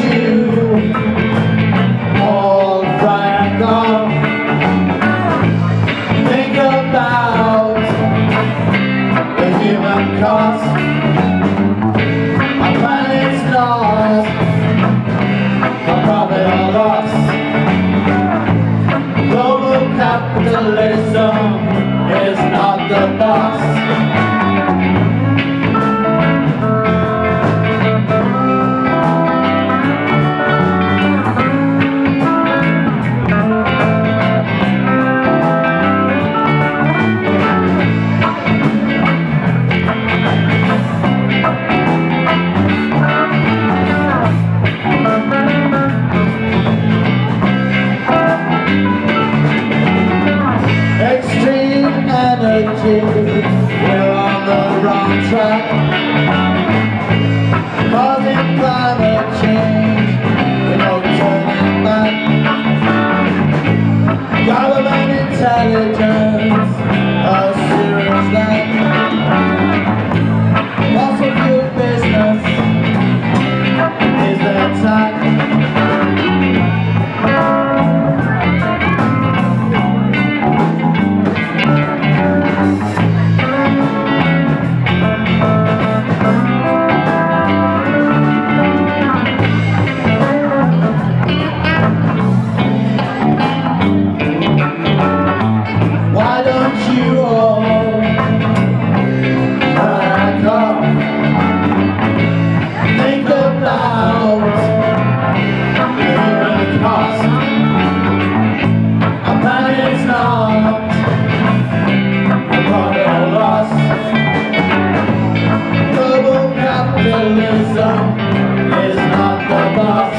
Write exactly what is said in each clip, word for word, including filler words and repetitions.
you all frac off? Think about the human cost. Our planet's lost, our profit or loss. Global capitalism is not the boss. We're on the wrong track, causing climate change with no turning back. Government intelligence, a serious lack. Fossil fuel business is the attack. Capitalism is not the boss.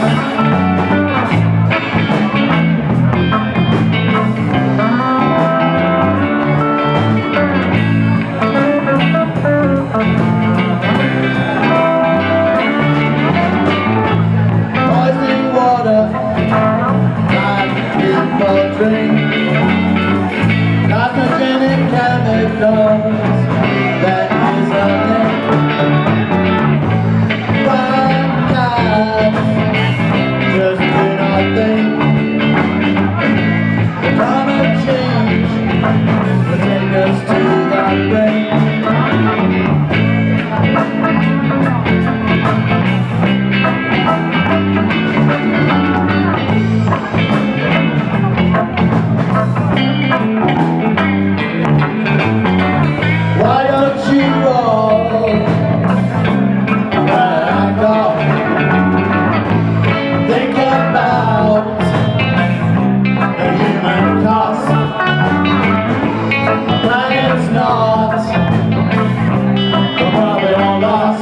Poisoning water, bad people drink. Carcinogenic chemicals, that is a link. Just do not think. Climate change will take us to that brink. Why don't you all back off? Think about the human cost. Our planet's not the profit or loss.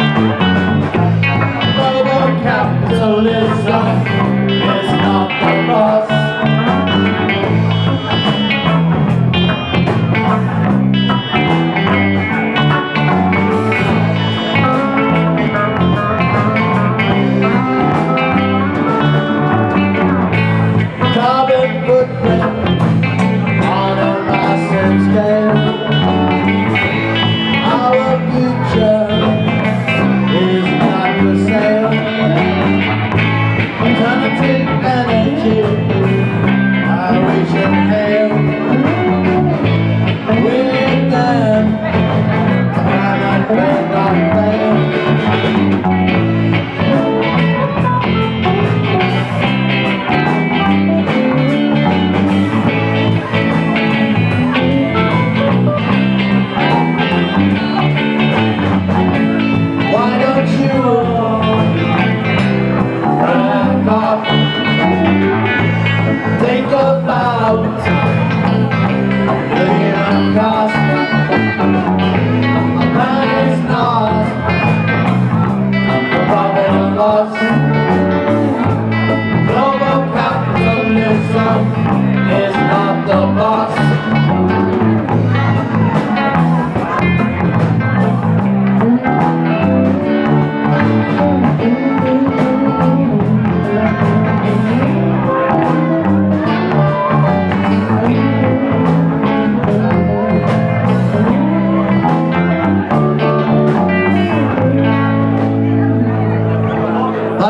Global capitalism is not the boss. Carbon footprint on a massive scale. Our future is not for sale.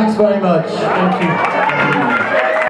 Thanks very much. Thank you.